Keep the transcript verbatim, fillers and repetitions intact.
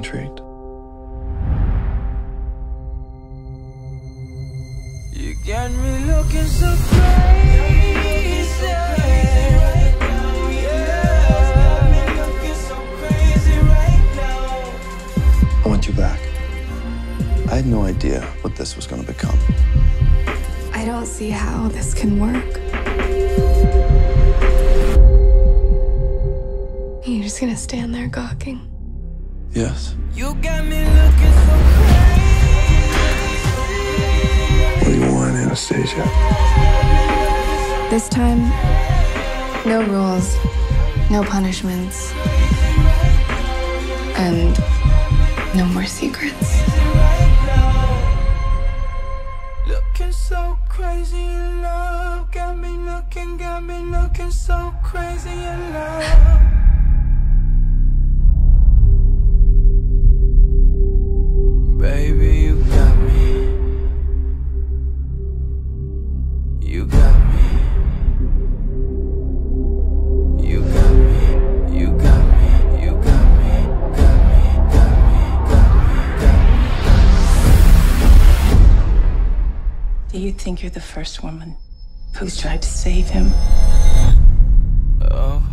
intrigued. You got me looking so crazy right now, yeah. You got me looking so crazy right now. I want you back. I had no idea what this was going to become. I don't see how this can work. You're just gonna stand there gawking? Yes. You got me looking so crazy. What do you want, Anastasia? This time, no rules, no punishments, and no more secrets. Looking so crazy in love. Got me looking, got me looking so crazy in love. Baby, you got me. You got me. You got me. You got me. You got me. Got me. Got me. Got me. Got me. Do you think you're the first woman who's tried to save him? Oh.